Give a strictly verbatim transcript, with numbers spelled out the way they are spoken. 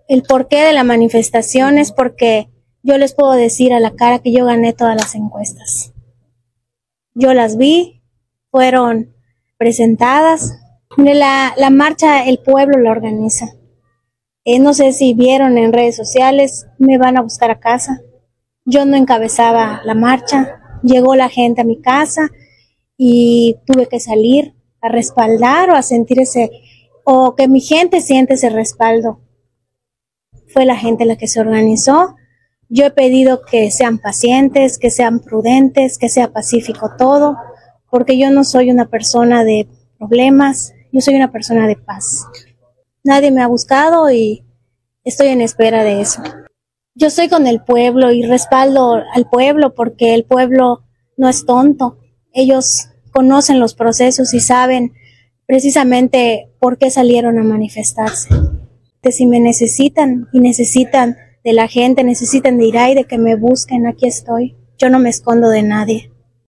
El porqué de la manifestación es porque yo les puedo decir a la cara que yo gané todas las encuestas. Yo las vi, fueron presentadas. La, la marcha el pueblo la organiza. Eh, no sé si vieron en redes sociales, me van a buscar a casa. Yo no encabezaba la marcha, llegó la gente a mi casa y tuve que salir a respaldar o a sentir ese, o que mi gente siente ese respaldo. Fue la gente la que se organizó. Yo he pedido que sean pacientes, que sean prudentes, que sea pacífico todo, porque yo no soy una persona de problemas, yo soy una persona de paz. Nadie me ha buscado y estoy en espera de eso. Yo estoy con el pueblo y respaldo al pueblo porque el pueblo no es tonto. Ellos conocen los procesos y saben precisamente por qué salieron a manifestarse. Si me necesitan y necesitan de la gente, necesitan de Irai, de que me busquen, aquí estoy. Yo no me escondo de nadie.